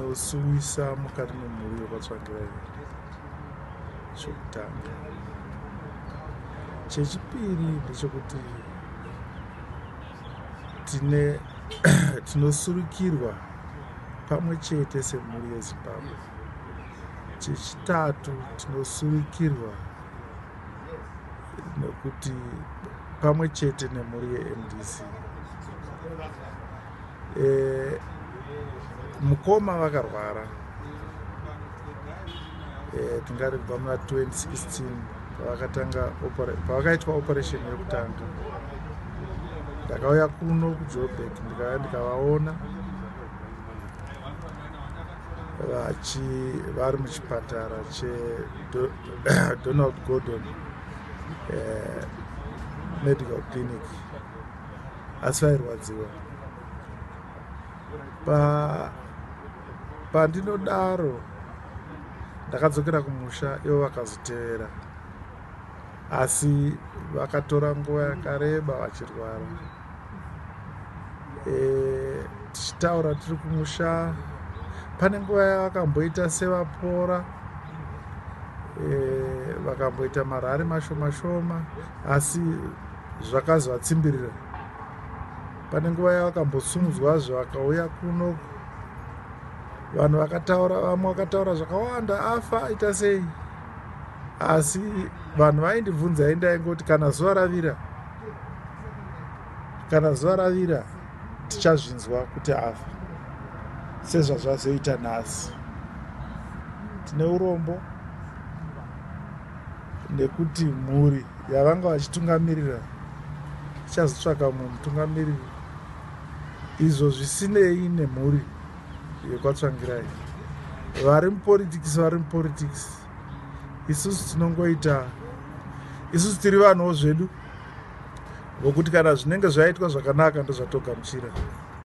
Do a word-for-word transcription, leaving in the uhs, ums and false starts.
tinosuwisa mukati memhuri yokwatsvangirai chokutanga. Chechipiri ndechekuti tine tinosurukirwa pamwe chete semhuri yeZimbabwe. Chechitatu tinosurukirwa nekuti pamwe chete nemhuri yeM D C. E, mukoma vakarwara e, tingari kubva muna twenty sixteen pavakatanga pavakaitwa operation yekutanga. Ndakauya kuno kuJoburg ndikauya ndikavaona vachi vari muchipatara cheDonald Gordon eh, Medical Clinic, asi vairwadziwa. Pa pandinodaro ndakadzokera kumusha, ivo vakazotevera, asi vakatora nguva yakareba vachirwara. E, tichitaura tiri kumusha, pane nguva yavakamboita sevapora, e, vakamboita marari mashoma shoma, asi zvakazovatsimbirira. Pane nguva yavakambosumudzwa zvakauya kuno, vanhu vakataura, vamwe vakataura zvakawanda, afa aita sei, asi vanhu vaindibvunza indaingoti kana zuva ravira, kana zuva ravira tichazvinzwa kuti afa, sezvazvazoita nhasi. Tine urombo nekuti mhuri yavanga vachitungamirira ichazotsvaka mumwe mutungamiriri, izvo zvisinei nemhuri yekwatsvangirai. Vari mupolitics vari mupolitics, isusu tinongoita, isusu tiri vanhuwo zvedu vokuti kana zvinenge zvaitwa zvakanaka ndozvatogamuchira.